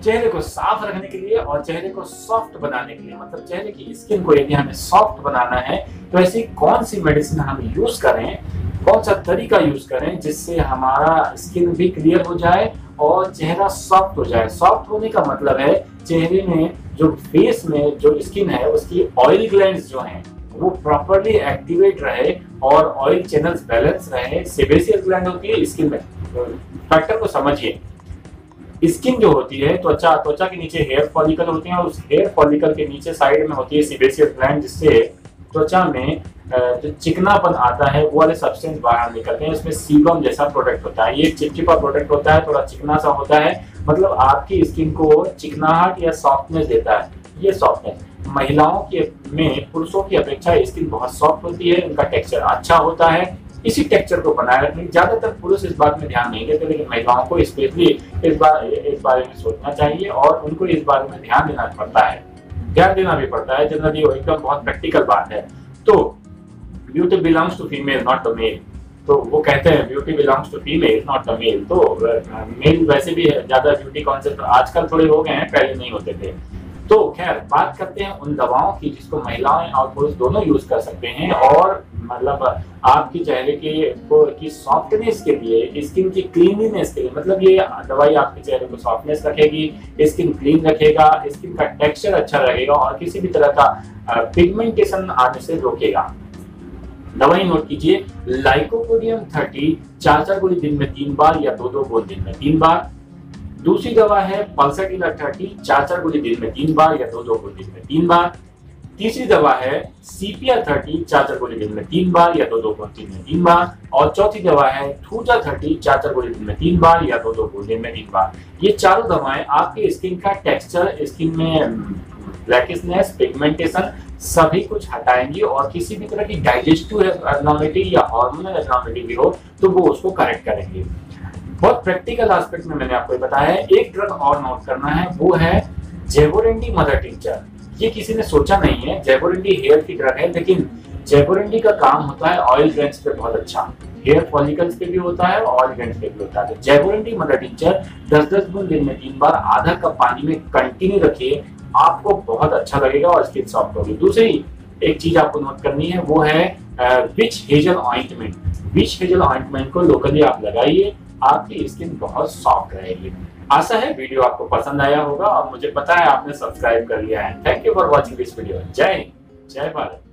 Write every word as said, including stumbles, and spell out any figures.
चेहरे को साफ रखने के लिए और चेहरे को सॉफ्ट बनाने के लिए, मतलब चेहरे की स्किन को यदि हमें सॉफ्ट बनाना है तो ऐसी कौन सी मेडिसिन हम यूज करें, कौन सा तरीका यूज करें जिससे हमारा स्किन भी क्लियर हो जाए और चेहरा सॉफ्ट हो जाए। सॉफ्ट होने का मतलब है चेहरे में जो फेस में जो स्किन है उसकी ऑयल ग्लैंड्स जो हैं वो प्रॉपर्ली एक्टिवेट रहे और ऑयल चैनल्स बैलेंस रहे। सेबेसियस ग्लैंड होती है स्किन में, फैक्टर को समझिए। स्किन जो होती है त्वचा, त्वचा के नीचे हेयर फॉलिकल होते हैं और उस हेयर फॉलिकल के नीचे साइड में होती है सेबेसियस ग्लैंड, जिससे त्वचा में जो चिकनापन आता है वो वाले सब्सटेंस बाहर निकलते हैं। इसमें सीबम जैसा प्रोडक्ट होता है, ये चिपचिपा प्रोडक्ट होता है, थोड़ा चिकना सा होता है, मतलब आपकी स्किन को चिकनाहट या सॉफ्टनेस देता है। ये सॉफ्टनेस महिलाओं के में पुरुषों की अपेक्षा स्किन बहुत सॉफ्ट होती है, उनका टेक्सचर अच्छा होता है। इसी टेक्सचर को बनाए रखने ज्यादातर पुरुष इस बात में ध्यान नहीं देते, लेकिन महिलाओं को स्पेशली इस बार इस बारे में सोचना चाहिए और उनको इस बारे में ध्यान देना पड़ता है, ध्यान देना भी पड़ता है। जनरली वो एकदम बहुत प्रैक्टिकल बात है। तो beauty belongs to female not the male, तो वो कहते हैं beauty belongs to female not the male. तो मेल वैसे भी ज्यादा ब्यूटी कॉन्सेप्ट आजकल थोड़े हो गए हैं, पहले नहीं होते थे। तो खैर बात करते हैं उन दवाओं की जिसको महिलाएं और पुरुष दोनों यूज कर सकते हैं और मतलब आपकी चेहरे के को की सॉफ्टनेस के लिए, स्किन की क्लीनलीनेस के लिए, मतलब ये दवाई आपके चेहरे को सॉफ्टनेस रखेगी, स्किन क्लीन रखेगा, स्किन का टेक्सचर अच्छा रहेगा और किसी भी तरह का पिगमेंटेशन आने से रोकेगा। दवाई नोट कीजिए, लाइकोपोडियम थर्टी चार चार गोली दिन में तीन बार या दो दो गोली दिन में तीन बार। दूसरी दवा है पल्साटिला थर्टी चार चार गोली दिन में तीन बार या दो दो गोली दिन में तीन बार। तीसरी दवा है सीपिया थर्टी चार चार गोली दिन में तीन बार या दो दो गोली दिन में तीन बार। और चौथी दवा है थूजा थर्टी चार चार गोली दिन में तीन बार या दो दो गोली दिन में तीन बार। ये चारों दवाएं आपके स्किन का टेक्सचर, स्किन में ब्लैकिशनेस, पिगमेंटेशन सभी कुछ हटाएंगी और किसी भी तरह की डाइजेस्टिव एब्नॉर्मलिटी या हार्मोनल एब्नॉर्मलिटी भी हो तो वो उसको करेक्ट करेंगे। बहुत प्रैक्टिकल एस्पेक्ट में मैंने आपको बताया है। एक ड्रग और नोट करना है, वो है जेबोरेंडी मदर टिंचर। ये किसी ने सोचा नहीं है, जेबोरेंडी हेयर की ड्रग है, लेकिन जेबोरेंडी का काम होता है ऑयल ग्लैंड्स पे बहुत अच्छा, हेयर फॉलिकल्स पे भी होता है और ऑयल ग्लैंड्स पे भी होता है। तो जेबोरेंडी मदर टिंचर दस दस बूंद दिन में तीन बार आधा कप पानी में कंटिन्यू रखिए, आपको बहुत अच्छा लगेगा और स्किन सॉफ्ट होगी। दूसरी एक चीज आपको नोट करनी है, वो है witch hazel ointment. Witch hazel ointment को लोकली आप लगाइए, आपकी स्किन बहुत सॉफ्ट रहेगी। आशा है वीडियो आपको पसंद आया होगा और मुझे पता है आपने सब्सक्राइब कर लिया है। Thank you for watching this video. जय हिंद, जय भारत।